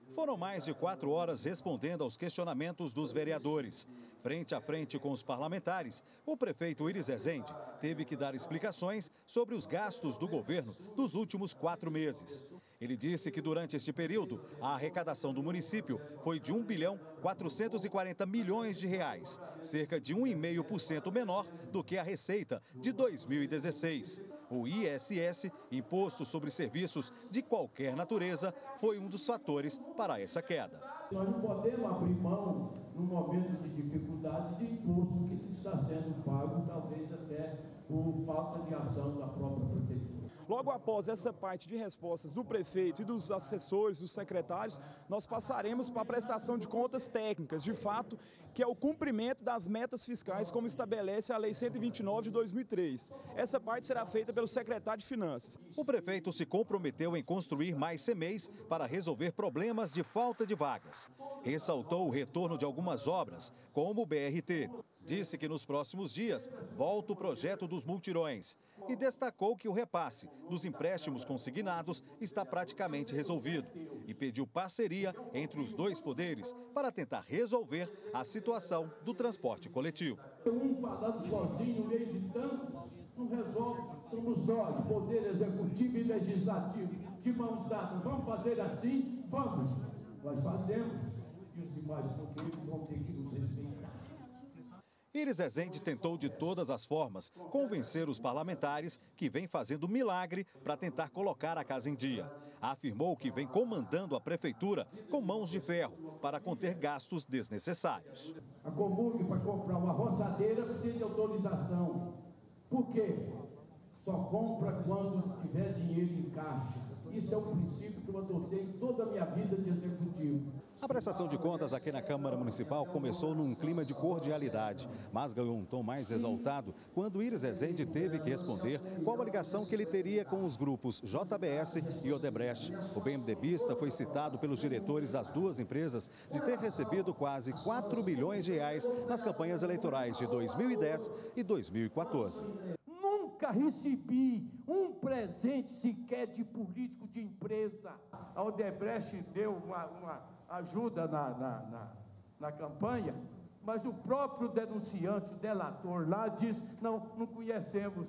Foram mais de 4 horas respondendo aos questionamentos dos vereadores. Frente a frente com os parlamentares, o prefeito Iris Rezende teve que dar explicações sobre os gastos do governo dos últimos 4 meses. Ele disse que durante este período, a arrecadação do município foi de R$ 1.440 bilhões, cerca de 1,5% menor do que a receita de 2016. O ISS, Imposto sobre Serviços de Qualquer Natureza, foi um dos fatores para essa queda. Nós não podemos abrir mão, no momento de dificuldade, de imposto que está sendo pago, talvez até por falta de ação da própria prefeitura. Logo após essa parte de respostas do prefeito e dos assessores, dos secretários, nós passaremos para a prestação de contas técnicas, de fato, que é o cumprimento das metas fiscais, como estabelece a Lei 129 de 2003. Essa parte será feita pelo secretário de Finanças. O prefeito se comprometeu em construir mais CMEs para resolver problemas de falta de vagas. Ressaltou o retorno de algumas obras, como o BRT. Disse que nos próximos dias volta o projeto dos multirões e destacou que o repasse dos empréstimos consignados está praticamente resolvido e pediu parceria entre os dois poderes para tentar resolver a situação do transporte coletivo. Um falando sozinho, no meio de tantos, não resolve. Somos nós, poder executivo e legislativo, de mãos dadas. Vamos fazer assim? Vamos. Nós fazemos e os demais poderes vão ter que nos respeitar. Iris Rezende tentou de todas as formas convencer os parlamentares que vem fazendo milagre para tentar colocar a casa em dia. Afirmou que vem comandando a prefeitura com mãos de ferro para conter gastos desnecessários. A Comurg, para comprar uma roçadeira, precisa de autorização. Por quê? Só compra quando tiver dinheiro em caixa. Isso é um princípio que eu adotei em toda a minha vida de executivo. A prestação de contas aqui na Câmara Municipal começou num clima de cordialidade, mas ganhou um tom mais exaltado quando Iris Rezende teve que responder qual a ligação que ele teria com os grupos JBS e Odebrecht. O PMDBista foi citado pelos diretores das duas empresas de ter recebido quase R$ 4 bilhões nas campanhas eleitorais de 2010 e 2014. Nunca recebi um presente sequer de político de empresa. A Odebrecht deu uma ajuda na campanha, mas o próprio denunciante, o delator lá, diz, não conhecemos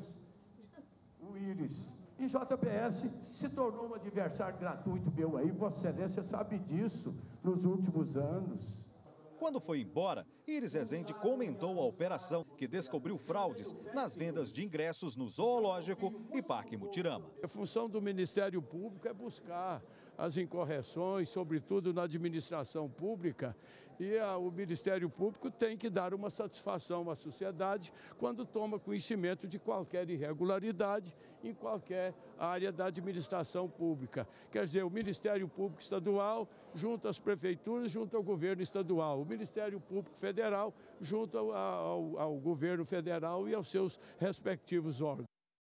o Iris. E JBS se tornou um adversário gratuito meu aí, Vossa Excelência sabe disso nos últimos anos. Quando foi embora, Iris Rezende comentou a operação que descobriu fraudes nas vendas de ingressos no Zoológico e Parque Mutirama. A função do Ministério Público é buscar as incorreções, sobretudo na administração pública, e o Ministério Público tem que dar uma satisfação à sociedade quando toma conhecimento de qualquer irregularidade em qualquer área da administração pública. Quer dizer, o Ministério Público Estadual junto às prefeituras, junto ao governo estadual. O Ministério Público Federal junto ao governo federal e aos seus respectivos órgãos.